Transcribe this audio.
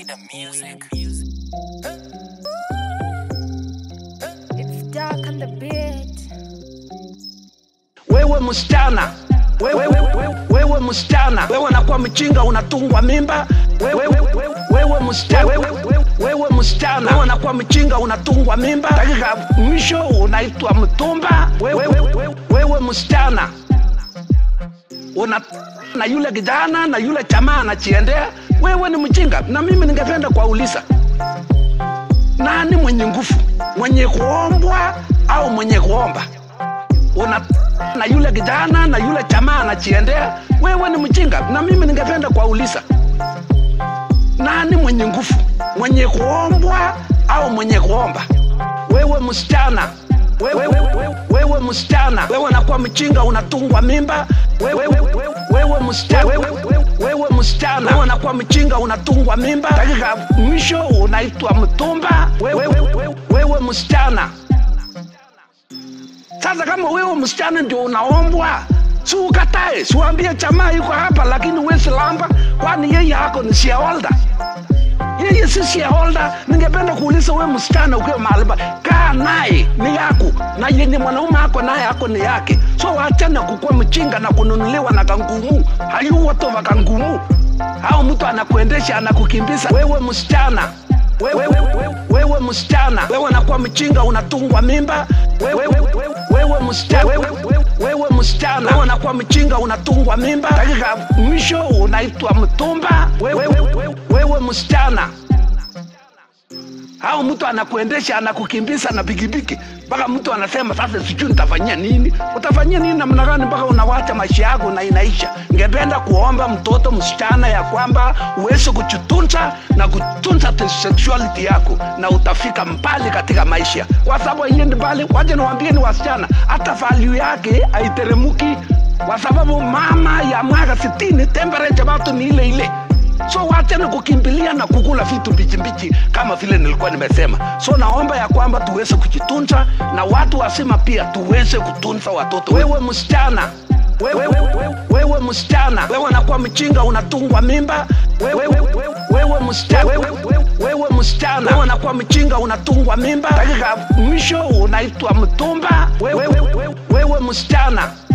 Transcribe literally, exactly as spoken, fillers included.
the music. It's dark on the beat. Wewe msichana, wewe wewe wewe msichana, wewe unakuwa mchinga unatungwa mimba. Wewe wewe wewe msichana, wewe wewe msichana, wewe unakuwa mchinga unatungwa mimba. Dakika mwisho unaitwa mtumba. Wewe wewe wewe msichana, una na yule kijana na yule jamaa anachiendea, wewe ni mjinga. Na mimi ningependa kuuliza, nani mwenye nguvu, mwenye kuombwa au mwenye kuomba? Una na yule kijana na yule jamaa anachiendea, wewe ni mjinga. Na mimi ningependa kuuliza, nani mwenye nguvu, mwenye kuombwa au mwenye kuomba? Wewe msichana, wewe wewe wewe msichana, wewe unakuwa mchinga unatungwa mimba. Wewe wewe wewe msichana, wewe wewe msichana, wewe unakuwa mchinga unatungwa mimba. Dakika mwisho unaitwa mtumba. Wewe wewe wewe msichana. Sasa kama wewe msichana ndio unaombwa, si ukatae, si uambie jamaa yuko hapa lakini wewe si lamba, kwani yeye yako ni shareholder. Yeye si shareholder. Ningependa kuuliza wewe msichana ukiwa mahali kaa naye ni yako, na yeye mwanaume wako naye yako ni yake. So waachana kukua mchinga na kununuliwa na kangumu. Hayu watu wa kangumu. Hao mtu anakuendesha anakukimbiza. Wewe msichana, wewe wewe wewe msichana, wewe unakuwa mchinga unatungwa mimba. Wewe wewe wewe msichana, wewe wewe msichana, wewe unakuwa mchinga unatungwa mimba. Dakika mwisho unaitwa mtumba. Wewe wewe wewe msichana, hao mtu anakuendesha anakukimbiza na pikipiki mpaka mtu anasema sasa sijui nitafanyia nini. Utafanyia nini namna gani mpaka unawacha maisha yako na inaisha? Ningependa kuomba mtoto msichana ya kwamba uweze kujitunza na kutunza sexuality yako, na utafika mbali katika maisha. Kwa sababu haiendi mbali. Waje niwaambie ni wasichana, hata value yake haiteremuki, kwa sababu mama ya mwaka sitini temperature bado ni ile ile. So wachana kukimbilia na kukula vitu bichi bichi kama vile nilikuwa nimesema. So naomba ya kwamba tuweze kujitunza, na watu wasema pia tuweze kutunza watoto. Wewe msichana, wewe wewe wewe msichana, wewe unakuwa mchinga unatungwa mimba. Wewe wewe wewe msichana, wewe wewe msichana, wewe unakuwa mchinga unatungwa mimba. Dakika mwisho unaitwa mtumba. Wewe wewe wewe msichana.